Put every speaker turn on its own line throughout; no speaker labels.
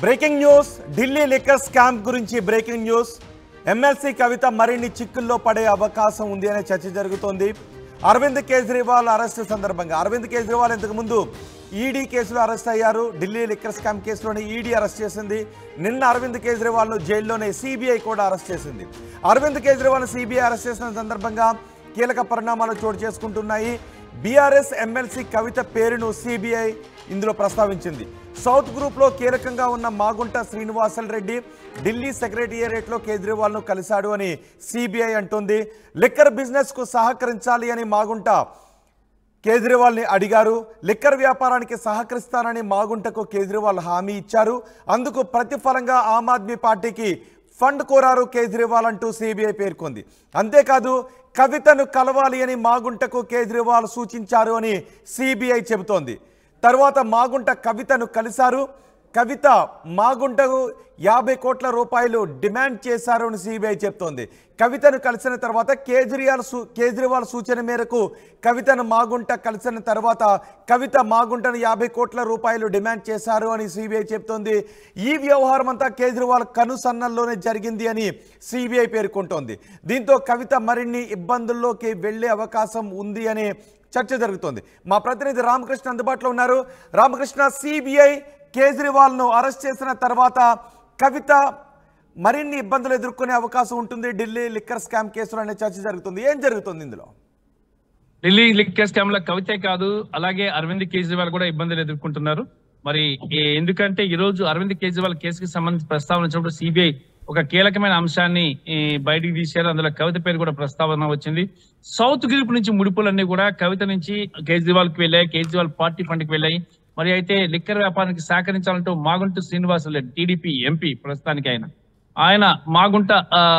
Breaking news Delhi liquor scam గురించి breaking news MLC Kavitha మరిన్ని చిక్కుల్లో పడే అవకాశం ఉంది అనే చర్చ జరుగుతోంది. అరవింద్ కేజ్రీవాల్ అరెస్ట్ సందర్భంగా అరవింద్ కేజ్రీవాల్ ఇంతకు ముందు ఈడీ కేసులో అరెస్ట్ అయ్యారు. ఢిల్లీ లిక్కర్ స్కామ్ కేసులోనే ఈడీ అరెస్ట్ చేసింది. నిన్న అరవింద్ కేజ్రీవాల్ను జైల్లోనే సిబిఐ కూడా అరెస్ట్ చేసింది. అరవింద్ కేజ్రీవాల్ను సిబిఐ అరెస్ట్ చేసిన సందర్భంగా కీలక పరిణామాలు చోటు చేసుకుంటున్నాయి. బీఆర్ఎస్ ఎమ్మెల్సీ కవిత పేరును సిబిఐ ఇందులో ప్రస్తావించింది. సౌత్ గ్రూప్లో కీలకంగా ఉన్న మాగుంట శ్రీనివాసల్ రెడ్డి ఢిల్లీ సెక్రటేరియట్లో కేజ్రీవాల్ను కలిశాడు అని సిబిఐ అంటోంది. లిక్కర్ బిజినెస్కు సహకరించాలి అని మాగుంట కేజ్రీవాల్ని అడిగారు. లిక్కర్ వ్యాపారానికి సహకరిస్తానని మాగుంటకు కేజ్రీవాల్ హామీ ఇచ్చారు. అందుకు ప్రతిఫలంగా ఆమ్ ఆద్మీ పార్టీకి ఫండ్ కోరారు కేజ్రీవాల్ అంటూ సిబిఐ పేర్కొంది. అంతేకాదు కవితను కలవాలి అని మాగుంటకు కేజ్రీవాల్ సూచించారు అని సిబిఐ చెబుతోంది. తర్వాత మాగుంట కవితను కలిశారు. కవిత మాగుంటకు 50 కోట్ల రూపాయలు డిమాండ్ చేశారు అని సిబిఐ చెప్తోంది. కవితను కలిసిన తర్వాత కేజ్రీవాల్ సూచన మేరకు కవితను మాగుంట కలిసిన తర్వాత కవిత మాగుంటను 50 కోట్ల రూపాయలు డిమాండ్ చేశారు అని సిబిఐ చెప్తోంది. ఈ వ్యవహారం అంతా కేజ్రీవాల్ కనుసన్నల్లోనే జరిగింది అని సిబిఐ పేర్కొంటోంది. దీంతో కవిత మరిన్ని ఇబ్బందుల్లోకి వెళ్లే అవకాశం ఉంది అనే చర్చ జరుగుతోంది. మా ప్రతినిధి రామకృష్ణ అందుబాటులో ఉన్నారు. రామకృష్ణ, సిబిఐ కేజ్రీవాల్ను అరెస్ట్ చేసిన తర్వాత కవిత మరిన్ని ఇబ్బందులు ఎదుర్కొనే అవకాశం ఉంటుంది ఢిల్లీ లిక్కర్ స్కామ్ కేసులో అనే చర్చ జరుగుతుంది. ఏం జరుగుతుంది ఇందులో?
ఢిల్లీ లిక్కర్ స్కామ్ లో కవితే కాదు, అలాగే అరవింద్ కేజ్రీవాల్ కూడా ఇబ్బందులు ఎదుర్కొంటున్నారు. మరి ఎందుకంటే ఈ రోజు అరవింద్ కేజ్రీవాల్ కేసుకి సంబంధించి ప్రస్తావన సిబిఐ ఒక కీలకమైన అంశాన్ని బయటికి తీశారు. అందులో కవిత పేరు కూడా ప్రస్తావన వచ్చింది. సౌత్ గ్రూప్ నుంచి ముడుపులన్నీ కూడా కవిత నుంచి కేజ్రీవాల్ కి వెళ్ళాయి, కేజ్రీవాల్ పార్టీ ఫండ్ కి వెళ్ళాయి. మరి అయితే లిక్కర్ వ్యాపారానికి సహకరించాలంటూ మాగుంట శ్రీనివాసల్ టీడీపీ ఎంపీ ప్రస్తుతానికి ఆయన మాగుంట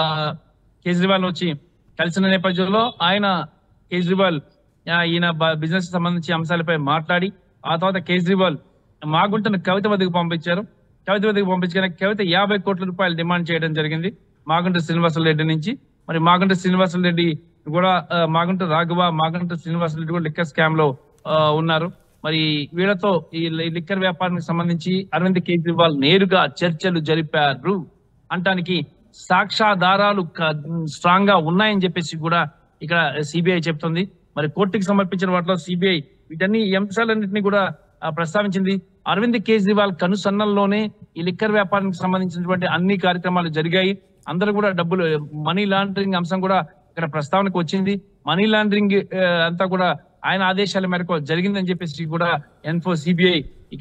కేజ్రీవాల్ వచ్చి కలిసిన నేపథ్యంలో కేజ్రీవాల్ ఈయన బిజినెస్ సంబంధించి అంశాలపై మాట్లాడి ఆ తర్వాత కేజ్రీవాల్ మాగుంటను కవిత వద్దకు పంపించారు. కవిత వద్దకు పంపించగానే కవిత 50 కోట్ల రూపాయలు డిమాండ్ చేయడం జరిగింది మాగుంట శ్రీనివాసల్ రెడ్డి నుంచి. మరి మాగుంట శ్రీనివాసల్ రెడ్డి కూడా మాగుంట రాఘవ, మాగుంట శ్రీనివాసల్ రెడ్డి కూడా లిక్కర్ స్కామ్ లో ఉన్నారు. మరి వీళ్ళతో ఈ లిక్కర్ వ్యాపారానికి సంబంధించి అరవింద్ కేజ్రీవాల్ నేరుగా చర్చలు జరిపారు అంటానికి సాక్ష్యాధారాలు స్ట్రాంగ్ గా ఉన్నాయని చెప్పేసి కూడా ఇక్కడ సిబిఐ చెప్తుంది. మరి కోర్టుకి సమర్పించిన వాటిలో సిబిఐ వీటన్ని అంశాలన్నింటినీ కూడా ప్రస్తావించింది. అరవింద్ కేజ్రీవాల్ కనుసన్నల్లోనే ఈ లిక్కర్ వ్యాపారానికి సంబంధించినటువంటి అన్ని కార్యక్రమాలు జరిగాయి. అందరూ కూడా డబ్బులు మనీ లాండరింగ్ అంశం కూడా ఇక్కడ ప్రస్తావనకు వచ్చింది. మనీ లాండరింగ్ అంతా కూడా ఆయన ఆదేశాల మేరకు జరిగిందని చెప్పేసి కూడా సిబిఐ ఇక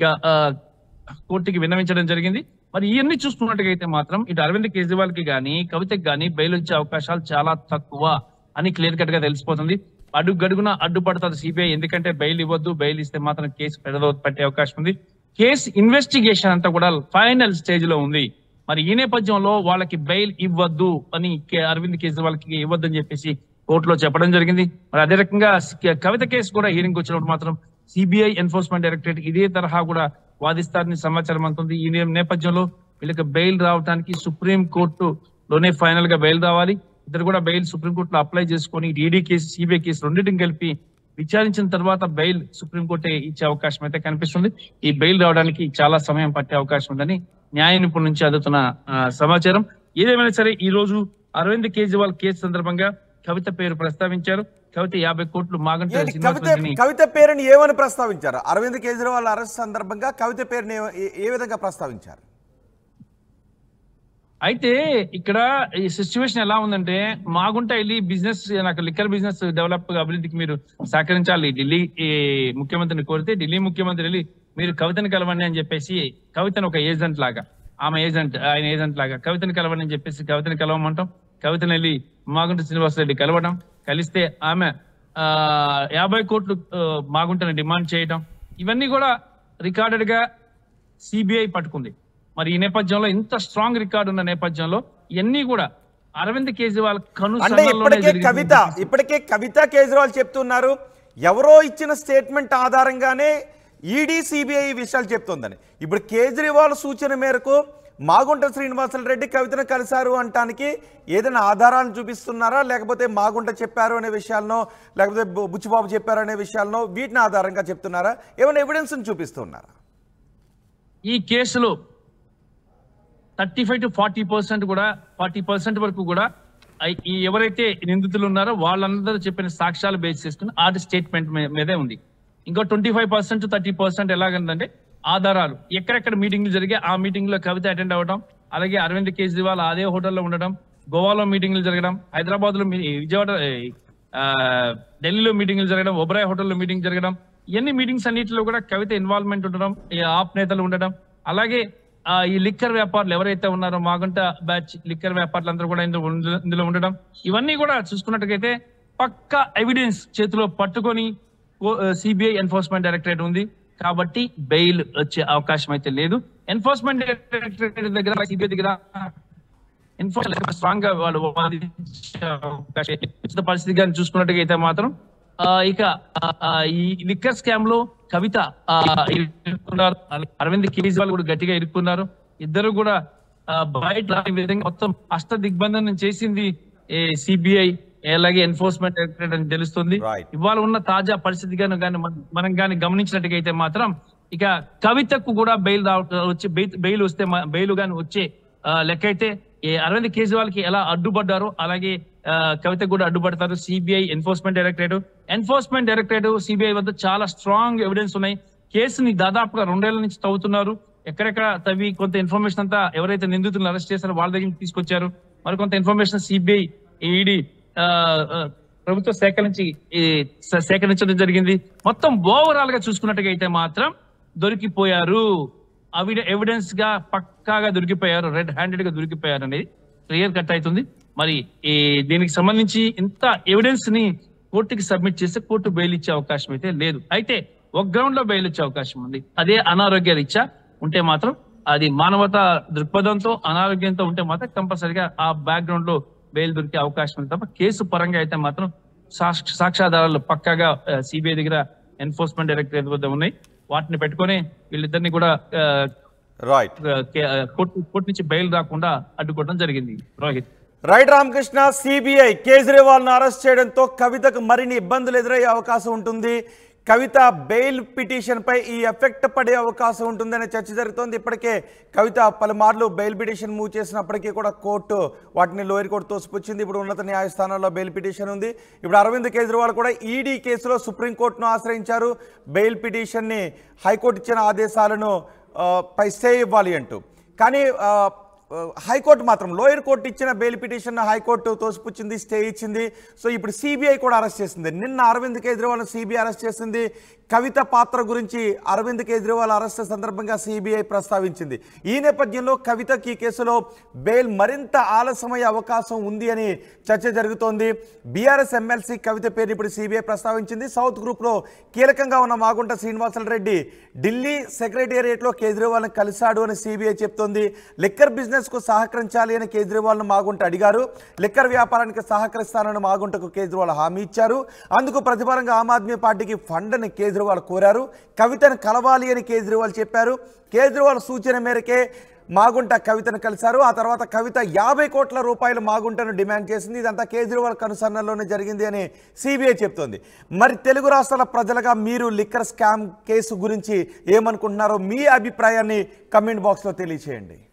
కోర్టుకి విన్నవించడం జరిగింది. మరి ఇవన్నీ చూసుకున్నట్టుగైతే మాత్రం ఇటు అరవింద్ కేజ్రీవాల్ కి గానీ కవితకి గానీ బెయిల్ వచ్చే అవకాశాలు చాలా తక్కువ అని క్లియర్ కట్ గా తెలిసిపోతుంది. అడుగడుగున అడ్డుపడుతుంది సిబిఐ. ఎందుకంటే బెయిల్ ఇవ్వద్దు, బెయిల్ ఇస్తే మాత్రం కేసు పట్టే అవకాశం ఉంది. కేసు ఇన్వెస్టిగేషన్ అంతా కూడా ఫైనల్ స్టేజ్ లో ఉంది. మరి ఈ నేపథ్యంలో వాళ్ళకి బెయిల్ ఇవ్వద్దు అని అరవింద్ కేజ్రీవాల్ కి ఇవ్వద్దని చెప్పేసి కోర్టులో చెప్పడం జరిగింది. మరి అదే రకంగా కవిత కేసు కూడా హీరింగ్ వచ్చినప్పుడు మాత్రం సిబిఐ ఎన్ఫోర్స్మెంట్ డైరెక్టరేట్ ఇదే తరహా కూడా వాదిస్తారని సమాచారం అందుతుంది. ఈ నేపథ్యంలో వీళ్ళకి బెయిల్ రావడానికి సుప్రీం కోర్టులోనే ఫైనల్ గా బెయిల్ రావాలి. ఇద్దరు కూడా బెయిల్ సుప్రీంకోర్టులో అప్లై చేసుకుని ఈడీ కేసు, సిబిఐ కేసు రెండింటిని కలిపి విచారించిన తర్వాత బెయిల్ సుప్రీంకోర్టే ఇచ్చే అవకాశం అయితే కనిపిస్తుంది. ఈ బెయిల్ రావడానికి చాలా సమయం పట్టే అవకాశం ఉందని న్యాయ నిపుణుల నుంచి అందుతున్న సమాచారం. ఏదేమైనా సరే ఈ రోజు అరవింద్ కేజ్రీవాల్ కేసు సందర్భంగా కవిత పేరు ప్రస్తావించారు. కవిత 50 కోట్లు మాగంట
కవిత పేరుని ఏమని ప్రస్తావించారు? అరవింద్ కేజ్రీవాల్ అరెస్ట్ సందర్భంగా కవిత పేరుని ఏ విధంగా ప్రస్తావించారు?
అయితే ఇక్కడ ఈ సిచ్యువేషన్ ఎలా ఉందంటే మాగుంట వెళ్ళి బిజినెస్, నాకు లిక్కర్ బిజినెస్ డెవలప్ అభివృద్ధికి మీరు సహకరించాలి ఢిల్లీ ముఖ్యమంత్రిని కోరితే ఢిల్లీ ముఖ్యమంత్రి వెళ్ళి మీరు కవితను కలవండి అని చెప్పేసి కవితను ఒక ఏజెంట్ లాగా, ఆయన ఏజెంట్ లాగా కవితను కలవండి అని చెప్పేసి కవితను కలవమంటాం. కవితను వెళ్ళి మాగుంట శ్రీనివాసరెడ్డి కలవడం, కలిస్తే ఆమె 50 కోట్లు మాగుంటని డిమాండ్ చేయడం, ఇవన్నీ కూడా రికార్డెడ్ గా సిబిఐ పట్టుకుంది. మరి ఈ నేపథ్యంలో ఇంత స్ట్రాంగ్ రికార్డు ఉన్న నేపథ్యంలో ఇవన్నీ కూడా అరవింద్ కేజ్రీవాల్
ఇప్పటికే కవిత కేజ్రీవాల్ చెప్తున్నారు ఎవరో ఇచ్చిన స్టేట్మెంట్ ఆధారంగానే ఈడీ సిబిఐ విషయాలు చెప్తుందని. ఇప్పుడు కేజ్రీవాల్ సూచన మేరకు మాగుంట శ్రీనివాసల్ రెడ్డి కవితను కలిశారు అంటానికి ఏదైనా ఆధారాలను చూపిస్తున్నారా, లేకపోతే మాగుంట చెప్పారు అనే విషయాల్లో, లేకపోతే బుచ్చిబాబు చెప్పారు అనే విషయాల్లో వీటిని ఆధారంగా చెప్తున్నారా? ఏమైనా ఎవిడెన్స్ చూపిస్తున్నారా?
ఈ కేసులో 35 to 40% కూడా 40% వరకు కూడా ఈ ఎవరైతే నిందితులు ఉన్నారో వాళ్ళందరూ చెప్పిన సాక్ష్యాలు బేస్ చేసుకుని ఆర్ట్ స్టేట్మెంట్ మీదే ఉంది. ఇంకో 25% to 30% ఎలాగంటే ఆధారాలు, ఎక్కడెక్కడ మీటింగ్లు జరిగే ఆ మీటింగ్ లో కవిత అటెండ్ అవ్వడం, అలాగే అరవింద్ కేజ్రీవాల్ అదే హోటల్లో ఉండడం, గోవాలో మీటింగ్లు జరగడం, హైదరాబాద్ లో విజయవాడ ఢిల్లీలో మీటింగ్లు జరగడం, ఒబరాయ్ హోటల్లో మీటింగ్ జరగడం, ఇవన్నీ మీటింగ్స్ అన్నింటిలో కూడా కవిత ఇన్వాల్వ్మెంట్ ఉండడం, ఈ ఆప్ నేతలు ఉండడం, అలాగే ఈ లిక్కర్ వ్యాపారులు ఎవరైతే ఉన్నారో మాగుంట బ్యాచ్ లిక్కర్ వ్యాపారులు అందరూ కూడా ఇందులో ఉండడం, ఇవన్నీ కూడా చూసుకున్నట్టుగైతే పక్కా ఎవిడెన్స్ చేతిలో పట్టుకొని సిబిఐ ఎన్ఫోర్స్మెంట్ డైరెక్టరేట్ ఉంది కాబట్టి బెయిల్ వచ్చే అవకాశం అయితే లేదు. ఎన్ఫోర్స్మెంట్ డైరెక్టరేట్ దగ్గర సిబిఐ దగ్గర స్ట్రాంగ్ గా వాళ్ళు పరిస్థితి కానీ చూసుకున్నట్టుగా అయితే మాత్రం ఇక ఈ లిక్కర్ స్కామ్ లో కవిత ఇరుక్కున్నారు, అరవింద్ కేజ్రీవాల్ కూడా గట్టిగా ఇరుక్కున్నారు. ఇద్దరు కూడా బయట విధంగా మొత్తం అష్ట దిగ్బంధనం చేసింది సిబిఐ అలాగే ఎన్ఫోర్స్మెంట్ డైరెక్టరేట్ అని తెలుస్తుంది. ఇవాళ ఉన్న తాజా పరిస్థితి మనం కానీ గమనించినట్టుగా అయితే మాత్రం ఇక కవితకు కూడా బెయిల్ వస్తే బెయిల్ గాని వచ్చే లెక్క అయితే అరవింద్ కేజ్రీవాల్ కి ఎలా అడ్డుపడ్డారో అలాగే కవిత కూడా అడ్డుపడతారు. సిబిఐ ఎన్ఫోర్స్మెంట్ డైరెక్టరేట్ సిబిఐ వద్ద చాలా స్ట్రాంగ్ ఎవిడెన్స్ ఉన్నాయి. కేసుని దాదాపుగా 2 ఏళ్ల నుంచి తవ్వుతున్నారు. ఎక్కడెక్కడ తవ్వి కొంత ఇన్ఫర్మేషన్ అంతా ఎవరైతే నిందితులను అరెస్ట్ చేశారో వాళ్ళ దగ్గర తీసుకొచ్చారు. మరికొంత ఇన్ఫర్మేషన్ సిబిఐ ఈడీ ప్రభుత్వ శాఖ నుంచి సేకరించడం జరిగింది. మొత్తం ఓవరాల్ గా చూసుకున్నట్టుగా అయితే మాత్రం దొరికిపోయారు, ఎవిడెన్స్ గా పక్కాగా దొరికిపోయారు, రెడ్ హ్యాండెడ్ గా దొరికిపోయారు అనేది క్లియర్ కట్ అవుతుంది. మరి దీనికి సంబంధించి ఇంత ఎవిడెన్స్ ని కోర్టుకి సబ్మిట్ చేస్తే కోర్టు బెయిల్ ఇచ్చే అవకాశం అయితే లేదు. అయితే ఒక గ్రౌండ్ లో బెయిల్ ఇచ్చే అవకాశం ఉంది. అదే అనారోగ్య రీత్యా ఉంటే మాత్రం, అది మానవతా దృక్పథంతో అనారోగ్యంతో ఉంటే మాత్రం కంపల్సరిగా ఆ బ్యాక్గ్రౌండ్ లో బెయిల్ దొరికే అవకాశం ఉంది తప్ప కేసు పరంగా అయితే మాత్రం సాక్ష్యాధారాలు పక్కాగా సిబిఐ దగ్గర ఎన్ఫోర్స్మెంట్ డైరెక్టరేట్ వద్ద ఉన్నాయి. వాటిని పెట్టుకొని వీళ్ళిద్దరిని కూడా కోర్టు నుంచి బెయిల్ రాకుండా అడ్డుకోవడం జరిగింది. రోహిత్
రైట్ రామకృష్ణ, సిబిఐ కేజ్రీవాల్ ను అరెస్ట్ చేయడంతో కవితకు మరిన్ని ఇబ్బందులు ఎదురయ్యే అవకాశం ఉంటుంది. కవిత బెయిల్ పిటిషన్ పై ఈ ఎఫెక్ట్ పడే అవకాశం ఉంటుందనే చర్చ జరుగుతోంది. ఇప్పటికే కవిత పలుమార్లు బెయిల్ పిటిషన్ మూవ్ చేసినప్పటికీ కూడా కోర్టు వాటిని లోయర్ కోర్టు తోసిపుచ్చింది. ఇప్పుడు ఉన్నత న్యాయస్థానాల్లో బెయిల్ పిటిషన్ ఉంది. ఇప్పుడు అరవింద్ కేజ్రీవాల్ కూడా ఈడీ కేసులో సుప్రీంకోర్టును ఆశ్రయించారు. బెయిల్ పిటిషన్ని హైకోర్టు ఇచ్చిన ఆదేశాలను పై స్టే ఇవ్వాలి అంటూ. కానీ హైకోర్టు మాత్రం లోయర్ కోర్టు ఇచ్చిన బెయిల్ పిటిషన్ హైకోర్టు తోసిపుచ్చింది, స్టే ఇచ్చింది. సో ఇప్పుడు సిబిఐ కూడా అరెస్ట్ చేసింది. నిన్న అరవింద్ కేజ్రీవాల్ సిబిఐ అరెస్ట్ చేసింది. కవిత పాత్ర గురించి అరవింద్ కేజ్రీవాల్ అరెస్ట్ సందర్భంగా సిబిఐ ప్రస్తావించింది. ఈ నేపథ్యంలో కవితకి ఈ కేసులో బెయిల్ మరింత ఆలస్యమయ్యే అవకాశం ఉంది అని చర్చ జరుగుతోంది. బీఆర్ఎస్ ఎమ్మెల్సీ కవిత పేరు ఇప్పుడు సిబిఐ ప్రస్తావించింది. సౌత్ గ్రూప్లో కీలకంగా ఉన్న మాగుంట శ్రీనివాసరెడ్డి ఢిల్లీ సెక్రటేరియట్లో కేజ్రీవాల్ని కలిశాడు అని సిబిఐ చెప్తోంది. లిక్కర్ బిజినెస్కు సహకరించాలి అని కేజ్రీవాల్ను మాగుంట అడిగారు. లిక్కర్ వ్యాపారానికి సహకరిస్తానని మాగుంటకు కేజ్రీవాల్ హామీ ఇచ్చారు. అందుకు ప్రతిఫలంగా ఆమ్ ఆద్మీ పార్టీకి ఫండ్ని కేజ్రీవాల్ కోరారు. కవితను కలవాలి అని కేజ్రీవాల్ చెప్పారు. కేజ్రీవాల్ సూచన మేరకే మాగుంట కవితను కలిశారు. ఆ తర్వాత కవిత 50 కోట్ల రూపాయలు మాగుంటను డిమాండ్ చేసింది. ఇదంతా కేజ్రీవాల్ కనుసన్నల్లోనే జరిగింది అని సిబిఐ చెప్తోంది. మరి తెలుగు రాష్ట్రాల ప్రజలుగా మీరు లిక్కర్ స్కామ్ కేసు గురించి ఏమనుకుంటున్నారో మీ అభిప్రాయాన్ని కమెంట్ బాక్స్లో తెలియచేయండి.